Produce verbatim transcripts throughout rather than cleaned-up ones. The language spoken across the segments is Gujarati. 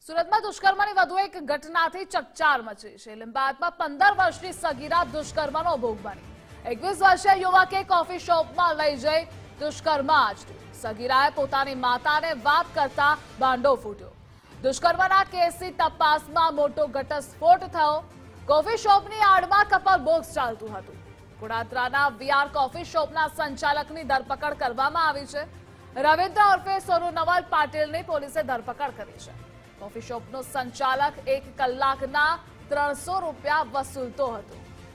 સુરતમાં દુષ્કર્મની વધુ એક ઘટનાથી ચકચાર મચી છે। લીંબાયતમાં પંદર વર્ષની સગીરા દુષ્કર્મનો ભોગ બની। એકવીસ વર્ષીય યુવકે કોફી શોપમાં લઈ જઈ દુષ્કર્મ આચર્યું। સગીરાએ પોતાની માતાને વાત કરતા ભાંડો ફૂટ્યો। દુષ્કર્મના કેસની તપાસમાં મોટો ઘટસ્ફોટ થયો। કોફી શોપની આડમાં કપલ બોક્સ ચાલતું હતું। કુડાત્રાના વીઆર કોફી શોપના સંચાલકની ધરપકડ કરવામાં આવી છે। રવિન્દ્ર ઉર્ફે સોનુ નવલ પાટીલની પોલીસે ધરપકડ કરી છે। કોફી શોપનો સંચાલક એક કલાકના ત્રણસો રૂપિયા વસૂલતો હતો।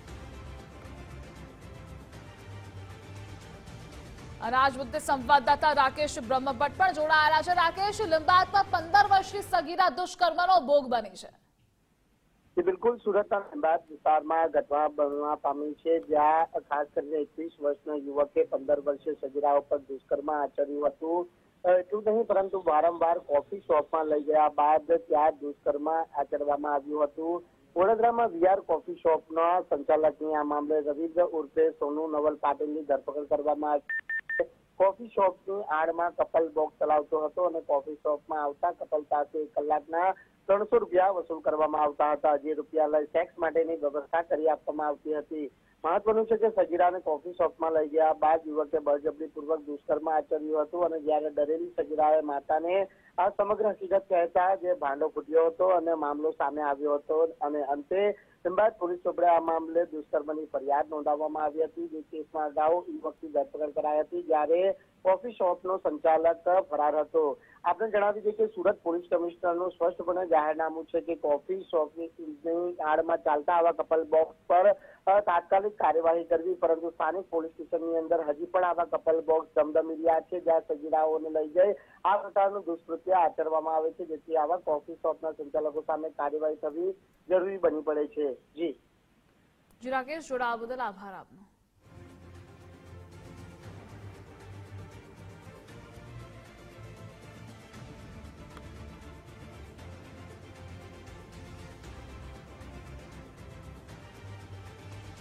અને આજ મુદ્દે સંવાદદાતા રાકેશ બ્રહ્મભટ્ટ પણ જોડાયેલા છે। રાકેશ, લીંબાયતમાં પંદર વર્ષની સગીરા દુષ્કર્મનો ભોગ બની છે। બિલકુલ, સુરતના લીંબાયત વિસ્તારમાં ઘટના બનવા પામી છે, જ્યાં ખાસ કરીને એકવીસ વર્ષના યુવકે પંદર વર્ષીય સગીરા ઉપર દુષ્કર્મ આચર્યું હતું। એટલું નહીં, પરંતુ વારંવાર કોફી શોપમાં લઈ ગયા બાદ ત્યાં દુષ્કર્મ આચરવામાં આવ્યું હતું। વડોદરામાં વીઆર કોફી શોપના સંચાલકની આ મામલે રવિન્દ્ર ઉર્ફે સોનુ નવલ પાટીલની ધરપકડ કરવામાં આવી। કોફી શોપની આડમાં કપલ બોક્સ ચલાવતો હતો અને કોફી શોપમાં આવતા કપલ પાસે એક કલાકના ત્રણસો રૂપિયા વસૂલ કરવામાં આવતા હતા, જે રૂપિયા લઈ સેક્સ માટેની વ્યવસ્થા કરી આપવામાં આવતી હતી। મહત્વનું છે કે સગીરાને કોફી શોપમાં લઈ ગયા બાદ યુવકે બળજબરીપૂર્વક દુષ્કર્મ આચર્યું હતું અને જ્યારે ડરેલી સગીરાએ માતાને આ સમગ્ર હકીકત કહેતા જે ભાંડો ફૂટ્યો હતો અને મામલો સામે આવ્યો હતો અને અંતે લીંબાયત પોલીસ ચોપડે આ મામલે દુષ્કર્મની ફરિયાદ નોંધાવવામાં આવી હતી। જે કેસમાં અગાઉ યુવકની ધરપકડ કરાઈ હતી, જ્યારે કોફી શોપનો સંચાલક ફરાર હતો। આપણે જણાવી દઈએ કે સુરત પોલીસ કમિશનરનું સ્પષ્ટપણે જાહેરનામું છે કે કોફી શોપની આડમાં ચાલતા આવા કપલ બોક્સ પર તાત્કાલિક કાર્યવાહી કરવી, પરંતુ સ્થાનિક પોલીસ સ્ટેશનની અંદર હજી પણ આવા કપલ બોક્સ ધમધમી રહ્યા છે, જ્યાં સગીરાઓને લઈ જઈ આ પ્રકારનું દુષ્કૃત્ય આચરવામાં આવે છે, જેથી આવા કોફી શોપના સંચાલકો સામે કાર્યવાહી થવી જરૂરી બની પડે છે। જી જી રાકેશ, જોડાવા બદલ આભાર આપનો।